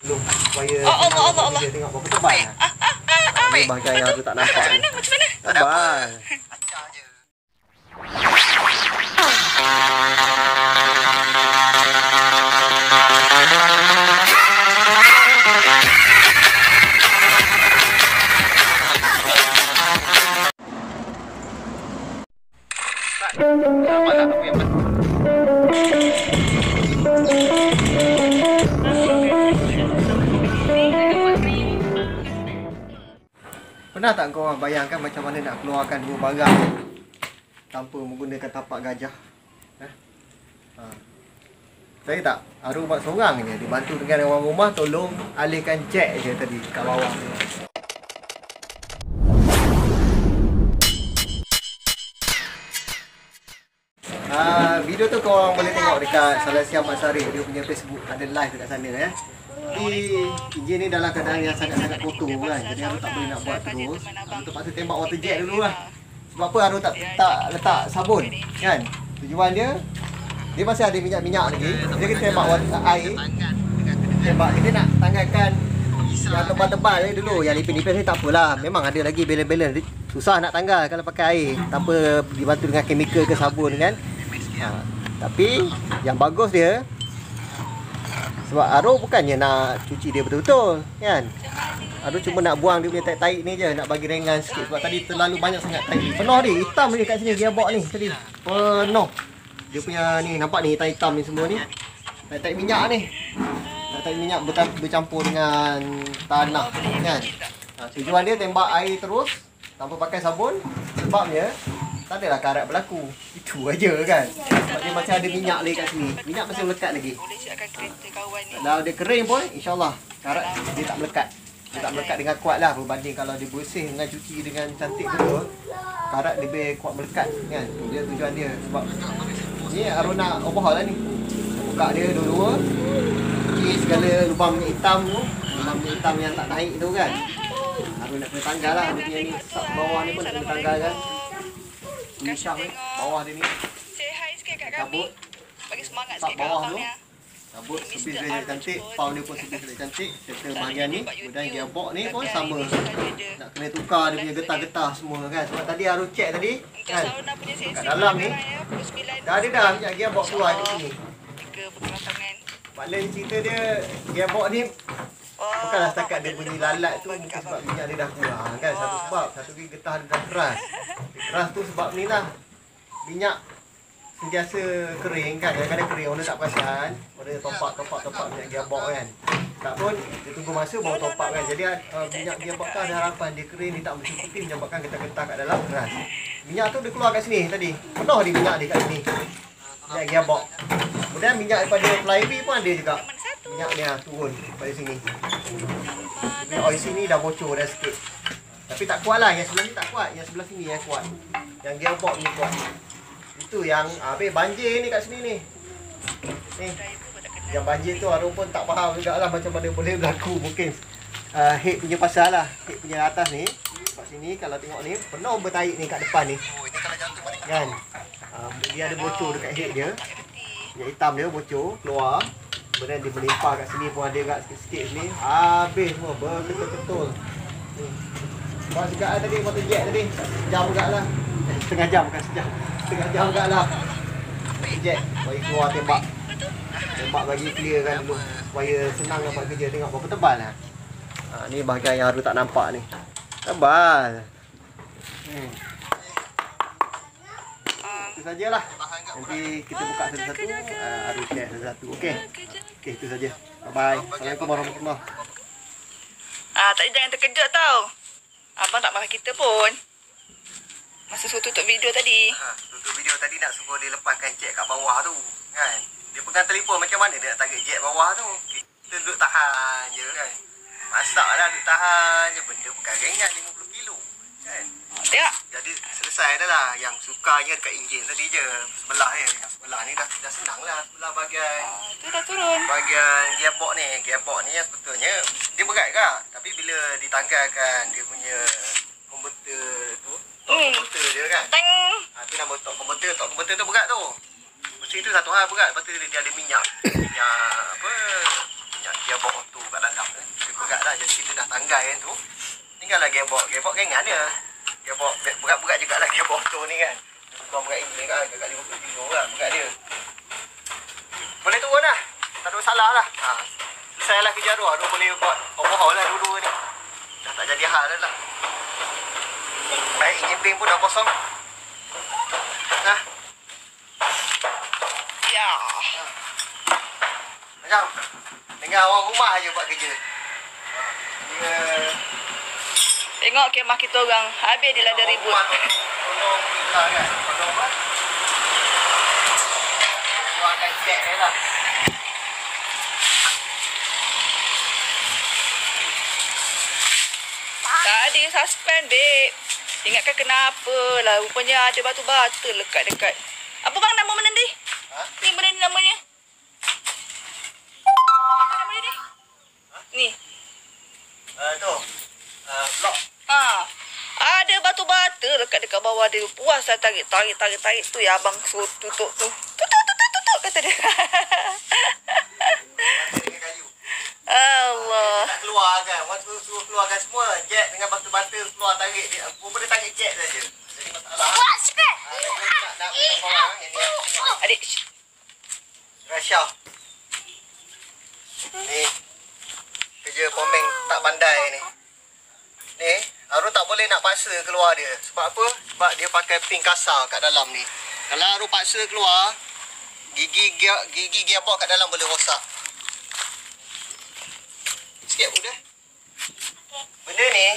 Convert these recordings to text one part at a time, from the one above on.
Belum supaya Allah. dia tengok berapa tebal. Ni bahagian yang aku tak nampak ni. Macam mana? Tebal. Acah je. Nampak tak apa yang Pernah tak kau orang bayangkan macam mana nak keluarkan dua barang tanpa menggunakan tapak gajah? Saya tak, Aru buat seorang je. Dibantu dengan orang rumah tolong alihkan jack je tadi kat bawah tu. Video tu korang boleh tengok dekat Salasiah Mat Sarif. Dia punya Facebook ada live dekat sana ya. Di enjin ni dalam keadaan yang sangat-sangat kotor kan. Jadi Aru tak boleh nak buat terus. Aru terpaksa tembak water jet dulu lah. Sebab apa Aru tak letak sabun kan. Tujuan dia masih ada minyak-minyak lagi. Jadi kita tembak air. Tembak kita nak tanggalkan yang tebal-tebal ni dulu. Yang nipis-nipis ni tak apalah. Memang ada lagi balance-balance. Susah nak tanggal kalau pakai air tanpa dibantu dengan chemical ke sabun kan. Tapi yang bagus dia sebab Aru bukannya nak cuci dia betul-betul kan. Aru cuma nak buang dia punya taik-taik ni je, nak bagi ringan sikit sebab tadi terlalu banyak sangat taik. Penuh dia, hitam ni kat sini gearbox ni tadi. Penuh. Dia punya ni nampak ni hitam-hitam ni semua ni. Taik-taik minyak ni. Taik minyak bercampur dengan tanah kan. Tujuan dia tembak air terus tanpa pakai sabun sebabnya tak adalah karat berlaku. Itu aja kan. Sebab dia masih ada minyak lagi kat sini. Minyak masih melekat lagi. Boleh siapkan kereta kawan ni. Kalau dia kering pun insya-Allah karat dia tak melekat. Dia tak melekat dengan kuat lah berbanding kalau dia bersih dengan cuci dengan cantik betul. Karat lebih kuat melekat kan. Dia tujuan dia sebab ni Aru nak overhaul lah ni. Buka dia dua-dua. Cuci segala lubang minyak hitam tu. Lubang minyak hitam yang tak naik tu kan. Aru nak kena tanggal lah. Dia punya ni sub bawah ni pun nak kena tanggal kan. Misyak ni, bawah dia ni. Say hi sikit kat kami. Cabut. Bagi semangat Tak sikit kat bawah abang tu. ni. Cabut sebis dia jadi cantik. Pound dia pun sebis dia cantik. Serta bahagian ni. Kemudian gearbox ni pun sama. Nak kena tukar dia punya getah-getah semua kan. Sebab tadi Aru check tadi kan. Kat dalam ni. Dah ada dah minyak gearbox keluar kat sini. 3.8. Maknanya cerita dia gearbox ni bukanlah setakat dia bunyi lalat tu mungkin sebab minyak dia dah kurang kan. Satu sebab. Satu lagi getah dia dah keras. Keras tu sebab ni lah. Minyak sentiasa kering kan. Kadang-kadang kering orang tak perasan. Orang topak minyak gearbox kan. Tak pun dia tunggu masa baru topak kan. Jadi minyak gearbox tu ada harapan dia kering, dia tak mencukupi menyebabkan getah-getah kat dalam keras. Minyak tu dia keluar kat sini tadi. Penuh dia minyak dia kat sini. Minyak gearbox. Kemudian minyak daripada flywheel pun ada juga. Minyak ni turun pada sini. Tapi oil sini dah bocor dah sikit. Tapi tak kuat lah. Yang sebelah ni tak kuat. Yang sebelah sini yang kuat. Yang gearbox ni kuat. Itu yang habis banjir ni kat sini ni. Ni. Yang banjir tu Aru pun tak faham juga lah macam mana boleh berlaku. Mungkin head punya pasal lah. Head punya atas ni. Kat sini kalau tengok ni penuh bertaik ni kat depan ni. Kan. Dia ada bocor dekat head dia. Minyak hitam dia bocor keluar. Kemudian dia melimpah kat sini pun ada kat sikit-sikit sini. Habis semua berketul-ketul. Ni. Buat juga lah tadi water jet tadi. Sejam juga lah. Setengah jam bukan sejam. Setengah jam juga lah. Water jet. Bagi keluar tembak. Tembak bagi clear kan dulu. Supaya senang nak buat kerja. Tengok berapa tebal lah. Ni bahagian yang Aru tak nampak ni. Tebal. Itu sajalah. Nanti kita buka satu-satu. Aru share satu-satu. Okey. Okey, itu saja. Bye-bye. Assalamualaikum warahmatullahi wabarakatuh. Tadi jangan terkejut tau. Abang tak marah kita pun. Masa suruh tutup video tadi. Tutup video tadi nak suruh dia lepaskan jack kat bawah tu. Kan? Dia pegang telefon macam mana dia nak tarik jack bawah tu. Kita duduk tahan je kan. Masak lah duduk tahan je. Benda bukan ringan 50 kilo. Kan? Tengok. Jadi selesai dah lah. Yang sukanya dekat enjin tadi je. Sebelah ni. Yang sebelah ni dah senang lah. Sebelah bahagian Tu dah turun. bahagian gearbox ni. Gearbox ni yang sebetulnya dia berat ke. Tapi bila ditanggalkan dia punya konverter tu. Konverter dia kan. Teng. Tu nama top konverter. Top konverter tu berat tu. Mesin tu satu hal berat. Lepas tu dia ada minyak. Minyak apa. Minyak gearbox tu kat dalam. bagai tu. Tinggallah gearbox. Gearbox kan ingat dia. Gearbox berat-berat jugalah gearbox tu ni kan. Bukan berat ini kan. Dekat 50 kilo kan berat dia. Boleh turun lah. Tak ada masalah lah. Selesai lah kerja Arwah. Arwah boleh buat overhaul lah dulu ni. Dah tak jadi hal dah lah. Baik, engine pin pun dah kosong. Nah. Ya. Macam dengan orang rumah je buat kerja. Dia Tengok kemah kita orang. Habis dia lah ada ribut. tolong kita kan. Tolong apa? Keluarkan jet dia lah. Tadi suspend, babe. Ingatkan kenapa lah. Rupanya ada batu-batu lekat dekat. Apa bang nama benda ni? Ha? Ni benda ni namanya. Apa nama dia ni? Ni. Tu. Blok. Ada batu-batu dekat bawah dia. Puas lah tarik tu ya abang suruh tutup tu. Tutup kata dia. Dengan kayu. Allah. Tak keluar kan. Waktu suruh keluarkan semua. Jet dengan batu-batu keluar tarik dia. Aku boleh tarik jet saja. Jadi masalah. Nak minum bawah yang ni. Adik. Rasha. Ni. Kerja pomeng tak pandai ni. Ni. Arun tak boleh nak paksa keluar dia. Sebab apa? Sebab dia pakai pin kasar kat dalam ni. Kalau Arun paksa keluar, gigi gearbox kat dalam boleh rosak. Sikit mudah. Benda ni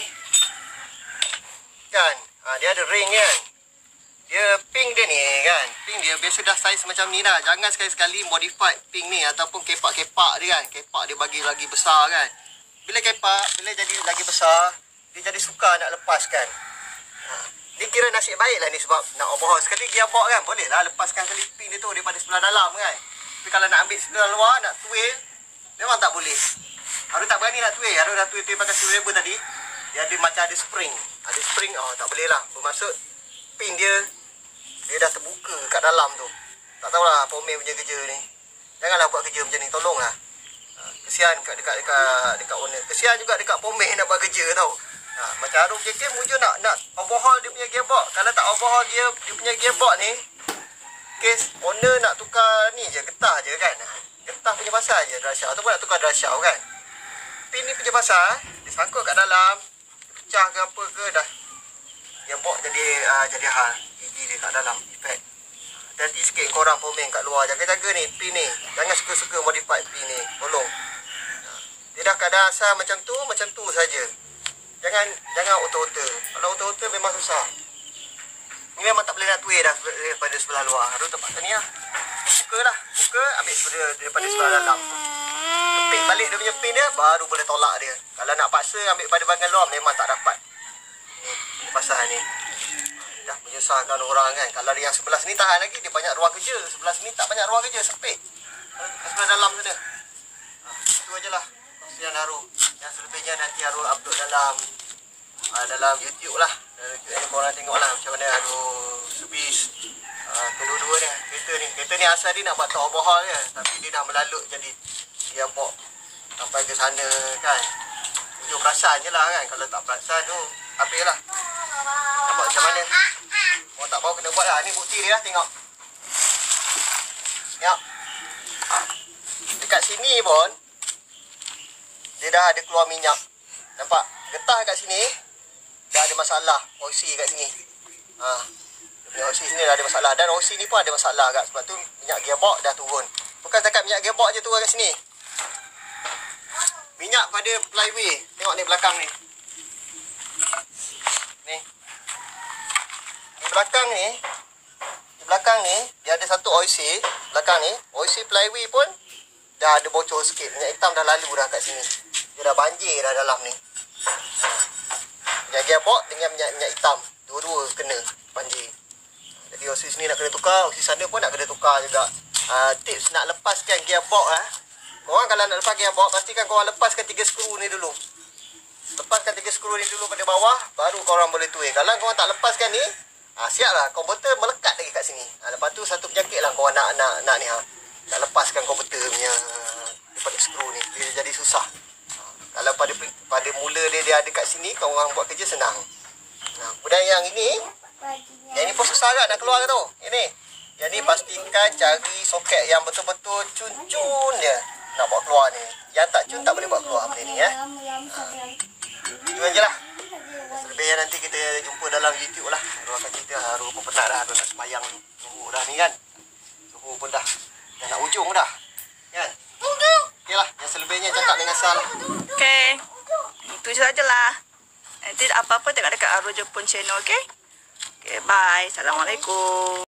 kan, dia ada ring kan. Dia ping dia ni kan. Ping dia biasa dah saiz macam ni dah. Jangan sekali-sekali modify ping ni ataupun kepak-kepak dia kan. Kepak dia bagi lagi besar kan. Bila kepak, bila jadi lagi besar, dia jadi sukar nak lepaskan. Dia kira nasib baik lah ni sebab nak overhaul sekali gearbox kan. Boleh lah lepaskan sekali pin dia tu daripada sebelah dalam kan. Tapi kalau nak ambil sebelah luar, nak tuil, memang tak boleh. Harus tak berani nak tuil. Harus dah tuil pakai screwdriver tadi. Dia ada macam ada spring. Ada spring, tak boleh lah. Bermaksud pin dia dah terbuka kat dalam tu. Tak tahulah pomel punya kerja ni. Janganlah buat kerja macam ni, tolonglah. Kesian dekat owner. Kesian juga dekat pomel nak buat kerja tau. Macam Arun kerja mujur nak overhaul dia punya gearbox. Kalau tak overhaul dia punya gearbox ni, kes owner nak tukar ni je, getah je kan. Getah punya pasal je drasha ataupun nak tukar drasha kan. Pin ni punya pasal, disangkut kat dalam, pecah ke apa ke dah. Gearbox jadi hal. Gigi dia kat dalam, efek. Hati-hati sikit korang pomeng kat luar. Jaga-jaga ni, pin ni. Jangan suka-suka modify pin ni. Tolong. Dia dah keadaan asal macam tu saja. Jangan auto-auto. Kalau auto-auto memang susah. Ni memang tak boleh nak tuil dah daripada sebelah luar. Harus terpaksa ni lah. Buka lah. Buka, ambil daripada sebelah dalam. Kepit balik dia punya pin dia, baru boleh tolak dia. Kalau nak paksa ambil pada bahagian luar, memang tak dapat. Ni pasal ni. Dah menyusahkan orang kan. Kalau yang sebelah sini tahan lagi, dia banyak ruang kerja. Sebelah sini tak banyak ruang kerja, sempit. Sebelah dalam sana. Itu ajalah. Kasihan Haru. Yang selebihnya nanti Haru upload dalam YouTube lah. YouTube ni korang tengok lah macam mana Haru servis kedua-dua ni. Kereta ni asal dia nak buat top overhaul je. Tapi dia dah melalut jadi dia bawa sampai ke sana kan. Tunjuk perasan je lah kan. Kalau tak perasan tu, habis lah. Nak buat macam mana? Orang tak tahu kena buat lah. Ni bukti dia lah, tengok. Tengok. Dekat sini pun, dia dah ada keluar minyak. Nampak? Getah kat sini, dah ada masalah. OC kat sini. Dia punya OC sini dah ada masalah. Dan OC ni pun ada masalah kat. Sebab tu minyak gearbox dah turun. Bukan setakat minyak gearbox je turun kat sini. Minyak pada flywheel. Tengok ni belakang ni. Ni. Di belakang ni dia ada satu OC belakang ni. OC flywheel pun dah ada bocor sikit. Minyak hitam dah lalu dah kat sini. Dia dah banjir dah dalam ni. Minyak gearbox dengan minyak hitam, dua-dua kena banjir. Jadi OC sini nak kena tukar, OC sana pun nak kena tukar juga. Tips nak lepaskan gearbox korang kalau nak lepas gearbox, pastikan korang lepaskan 3 skru ni dulu. Lepaskan 3 skru ni dulu pada bawah, baru korang boleh tuil. Kalau korang tak lepaskan ni, siap lah, komputer melekat lagi kat sini. Lepas tu satu penyakit lah korang nak ni nak lepaskan komputer punya daripada skru ni. Dia jadi susah. Kalau pada mula dia dia ada kat sini, kau orang buat kerja senang. Nah, kemudian yang ini pun susah agak nak keluar tu. Yang ni pastikan cari soket yang betul-betul cun-cun dia nak bawa keluar ni. Yang tak cun tak boleh bawa keluar benda ni ya. Itu je lah. Selebihnya nanti kita jumpa dalam YouTube lah. Haru akan cerita Haru pun penat dah. Haru nak semayang subuh dah ni kan. Subuh pun dah nak ujung dah. Kan? Okey lah. Yang selebihnya cakap dengan Sal lah. Okay. Itu je sajalah. Nanti apa-apa tengok dekat Haru Jepun channel, okay? Okay, bye. Assalamualaikum.